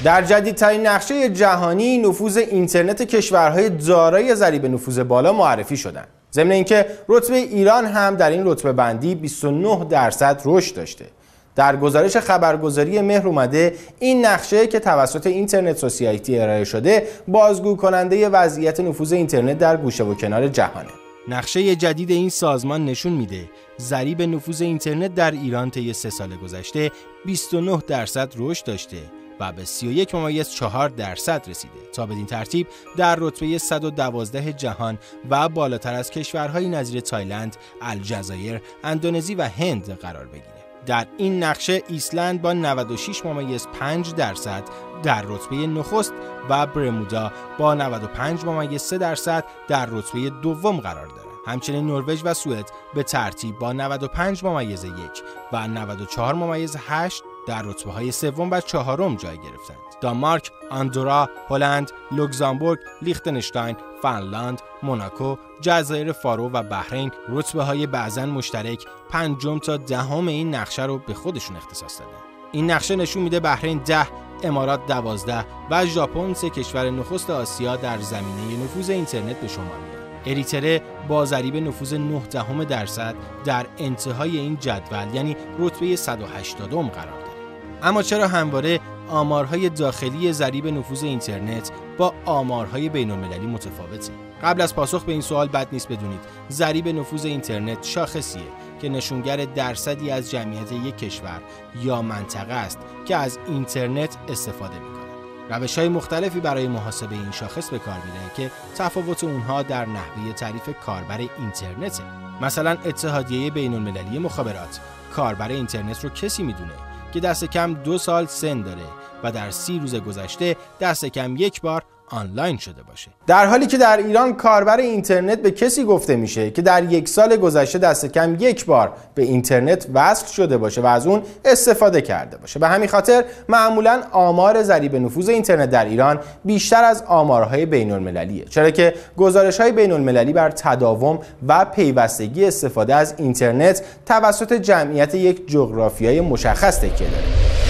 در جدیدترین نقشه جهانی نفوذ اینترنت کشورهای دارای ضریب نفوذ بالا معرفی شدند. ضمن اینکه رتبه ایران هم در این رتبه بندی 29% رشد داشته. در گزارش خبرگزاری مهر اومده این نقشه که توسط اینترنت سوسایتی ارائه شده بازگو کننده وضعیت نفوذ اینترنت در گوشه و کنار جهانه. نقشه جدید این سازمان نشون میده ضریب نفوذ اینترنت در ایران طی 3 سال گذشته 29% رشد داشته و به 31.4% رسیده تا بدین ترتیب در رتبه 112 جهان و بالاتر از کشورهای نظیر تایلند، الجزایر، اندونزی و هند قرار بگیره. در این نقشه ایسلند با 96.5% در رتبه نخست و برمودا با 95.3% در رتبه دوم قرار داره. همچنین نروژ و سوئد به ترتیب با 95.1 و 94.8 در رتبه‌های سوم و چهارم جای گرفتند. دانمارک، آندورا، هلند، لوکزامبورگ، لیختنشتاین، فنلاند، موناکو، جزایر فارو و بحرین رتبه‌های بعضاً مشترک 5 تا 10 این نقشه رو به خودشون اختصاص دادن. این نقشه نشون میده بحرین 10، امارات 12 و ژاپن 3 کشور نخست آسیا در زمینه نفوذ اینترنت به شمار میاد. اریتره با ضریب نفوذ 9% در انتهای این جدول یعنی رتبه 180 قرار داره. اما چرا همواره آمارهای داخلی ضریب نفوذ اینترنت با آمارهای بین‌المللی متفاوته؟ قبل از پاسخ به این سوال بد نیست بدونید ضریب نفوذ اینترنت شاخصیه که نشونگر درصدی از جمعیت یک کشور یا منطقه است که از اینترنت استفاده می‌کنه. روش‌های مختلفی برای محاسبه این شاخص به کار میره که تفاوت اونها در نحوه تعریف کاربر اینترنته. مثلا اتحادیه بین‌المللی مخابرات کاربر اینترنت رو کسی میدونه که دست کم 2 سال سن داره و در 30 روز گذشته دست کم 1 بار آنلاین شده باشه. در حالی که در ایران کاربر اینترنت به کسی گفته میشه که در 1 سال گذشته دست کم 1 بار به اینترنت وصل شده باشه و از اون استفاده کرده باشه. به همین خاطر معمولاً آمار ضریب نفوذ اینترنت در ایران بیشتر از آمارهای بین‌المللیه، چرا که گزارش‌های بین‌المللی بر تداوم و پیوستگی استفاده از اینترنت توسط جمعیت یک جغرافیای مشخص تکیه داره.